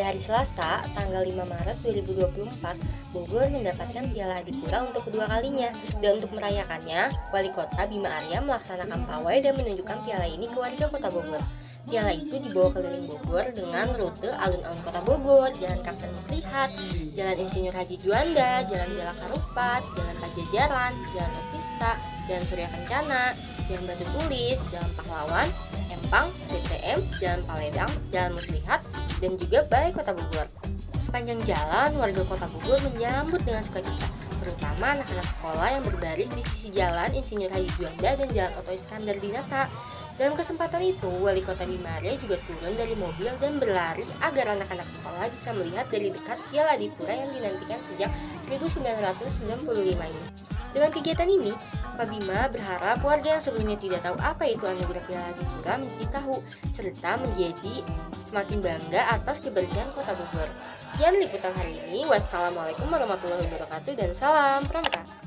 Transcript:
Pada hari Selasa, tanggal 5 Maret 2024, Bogor mendapatkan Piala Adipura untuk kedua kalinya. Dan untuk merayakannya, Wali Kota Bima Arya melaksanakan pawai dan menunjukkan piala ini ke warga Kota Bogor. Piala itu dibawa keliling Bogor dengan rute alun-alun Kota Bogor, Jalan Kapten Muslihat, Jalan Insinyur Haji Juanda, Jalan Jalak Harupat, Jalan Pajajaran, Jalan Otista, Jalan Surya Kencana, Jalan Batu Tulis, Jalan Pahlawan, Empang, BTM, Jalan Paledang, Jalan Muslihat, dan juga Balai Kota Bogor. Sepanjang jalan, warga Kota Bogor menyambut dengan sukacita, terutama anak-anak sekolah yang berbaris di sisi Jalan Insinyur Haji Juanda dan Jalan Oto Iskandar di Nata. Dalam kesempatan itu, Wali Kota Bima Arya juga turun dari mobil dan berlari agar anak-anak sekolah bisa melihat dari dekat Piala Adipura yang dinantikan sejak 1995 ini. Dengan kegiatan ini, Pak Bima berharap warga yang sebelumnya tidak tahu apa itu anugerah Piala Adipura menjadi tahu, serta menjadi semakin bangga atas kebersihan Kota Bogor. Sekian liputan hari ini. Wassalamualaikum warahmatullahi wabarakatuh dan salam pramuka.